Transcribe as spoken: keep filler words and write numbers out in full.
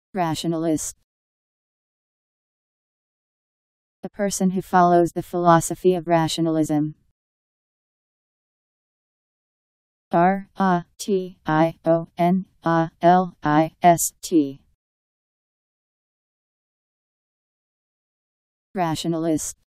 Rationalist. A person who follows the philosophy of rationalism. R A T I O N A L I S T. Rationalist.